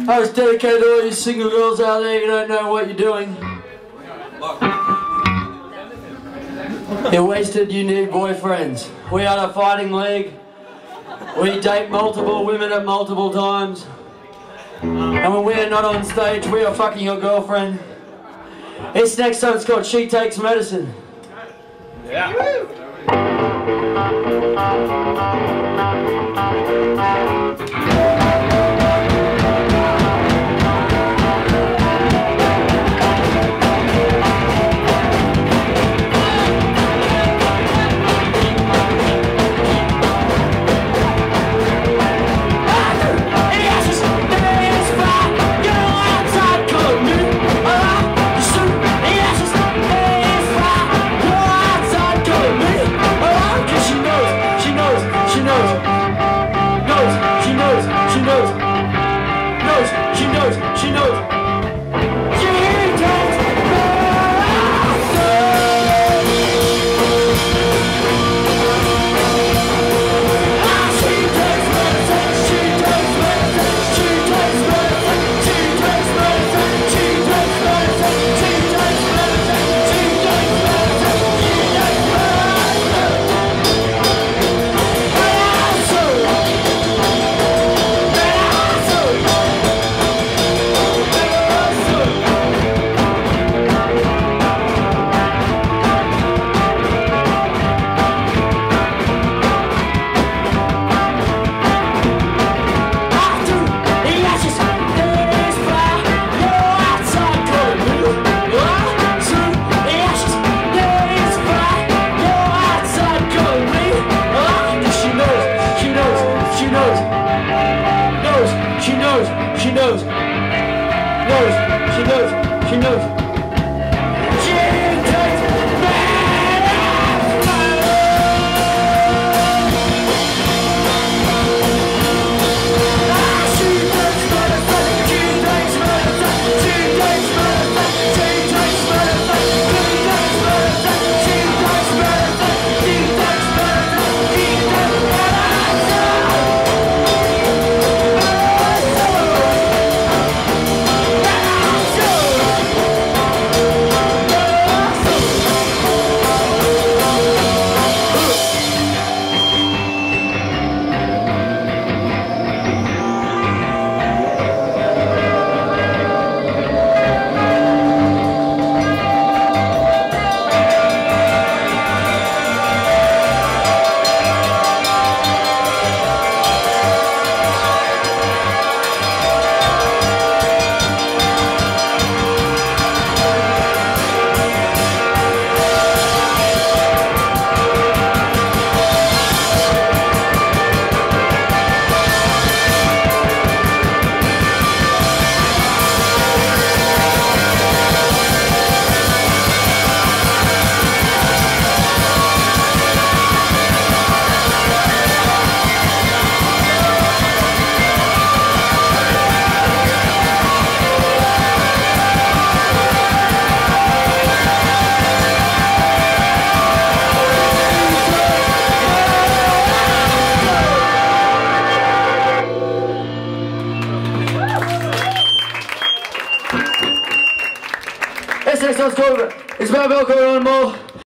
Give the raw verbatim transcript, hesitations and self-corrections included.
I was dedicated to all you single girls out there who don't know what you're doing. You're wasted, you need boyfriends. We are the Fighting League. We date multiple women at multiple times. And when we are not on stage, we are fucking your girlfriend. This next song is called She Takes Medicine. Yeah. She knows. She knows, knows, she knows, she knows. She takes This next one's called It's about Velcro on More.